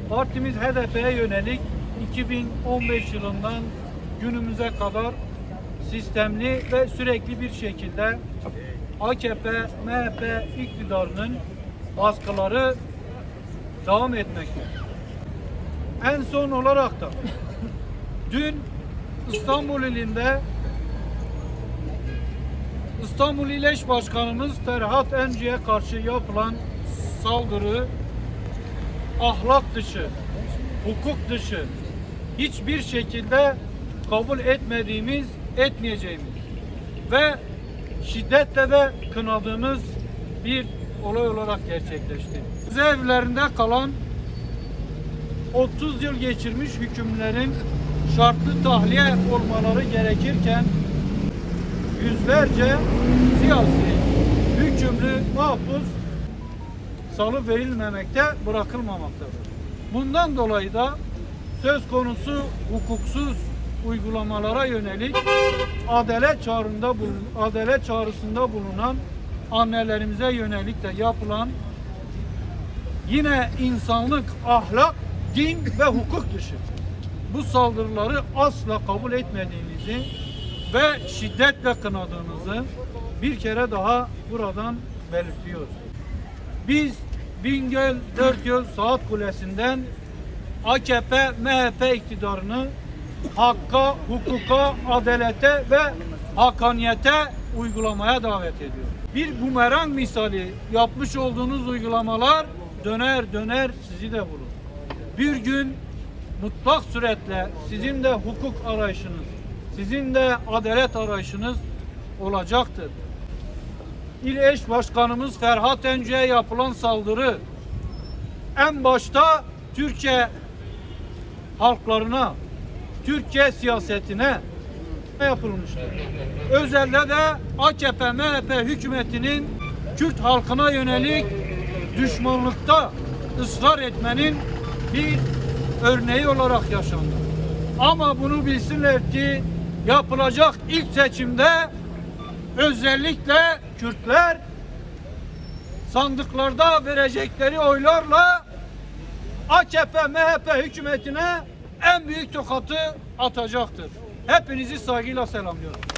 Partimiz HDP'ye yönelik 2015 yılından günümüze kadar sistemli ve sürekli bir şekilde AKP, MHP iktidarının baskıları devam etmekte. En son olarak da dün İstanbul ilinde İstanbul İl Eş Başkanımız Ferhat Encü'ye karşı yapılan saldırı ahlak dışı, hukuk dışı, hiçbir şekilde kabul etmeyeceğimiz ve şiddetle de kınadığımız bir olay olarak gerçekleşti. Cezaevlerinde kalan 30 yıl geçirmiş hükümlerin şartlı tahliye olmaları gerekirken yüzlerce siyasi hükümlü mahpus salı verilmemekte, bırakılmamaktadır. Bundan dolayı da söz konusu hukuksuz uygulamalara yönelik adalet çağrısında bulunan annelerimize yönelik de yapılan yine insanlık, ahlak, din ve hukuk dışı bu saldırıları asla kabul etmediğimizi ve şiddetle kınadığımızı bir kere daha buradan belirtiyoruz. Biz Bingöl, Dörtyol, Saat Kulesi'nden AKP, MHP iktidarını hakka, hukuka, adalete ve hakkaniyete uygulamaya davet ediyoruz. Bir bumerang misali yapmış olduğunuz uygulamalar döner döner sizi de bulur. Bir gün mutlak suretle sizin de hukuk arayışınız, sizin de adalet arayışınız olacaktır. İl Eş Başkanımız Ferhat Encü'ye yapılan saldırı en başta Türkiye halklarına, Türkiye siyasetine yapılmıştır. Özellikle de AKP, MHP hükümetinin Kürt halkına yönelik düşmanlıkta ısrar etmenin bir örneği olarak yaşandı. Ama bunu bilsinler ki yapılacak ilk seçimde özellikle Kürtler sandıklarda verecekleri oylarla AKP, MHP hükümetine en büyük tokatı atacaktır. Hepinizi saygıyla selamlıyorum.